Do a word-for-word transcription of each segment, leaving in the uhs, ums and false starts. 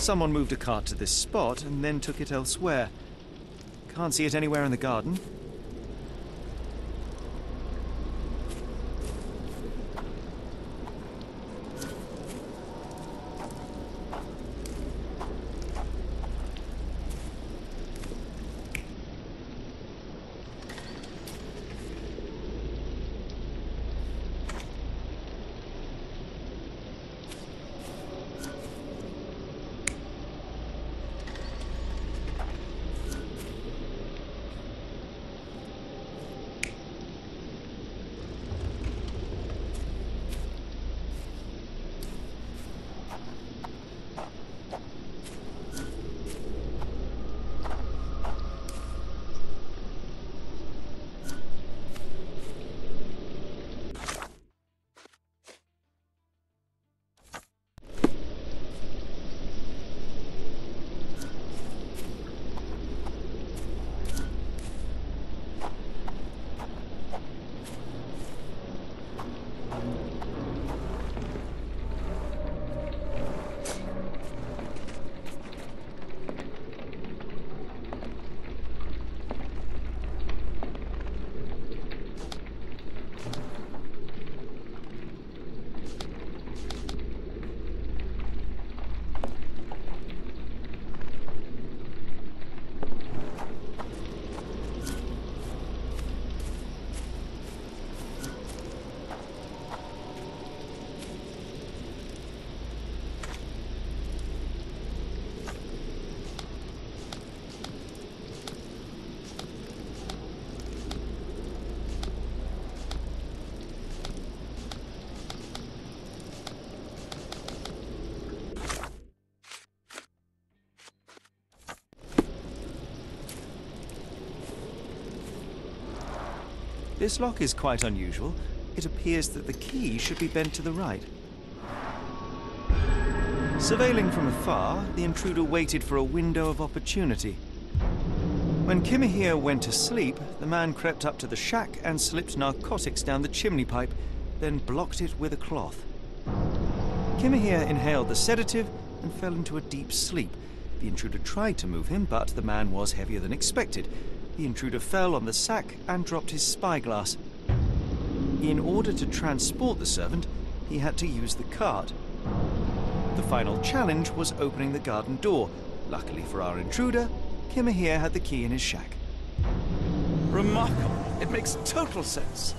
Someone moved a cart to this spot and then took it elsewhere. Can't see it anywhere in the garden. This lock is quite unusual. It appears that the key should be bent to the right. Surveilling from afar, the intruder waited for a window of opportunity. When Kimahir went to sleep, the man crept up to the shack and slipped narcotics down the chimney pipe, then blocked it with a cloth. Kimahir inhaled the sedative and fell into a deep sleep. The intruder tried to move him, but the man was heavier than expected. The intruder fell on the sack and dropped his spyglass. In order to transport the servant, he had to use the cart. The final challenge was opening the garden door. Luckily for our intruder, Kimahir had the key in his shack. Remarkable. It makes total sense.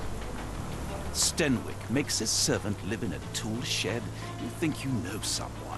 Stenwick makes his servant live in a tool shed. You think you know someone.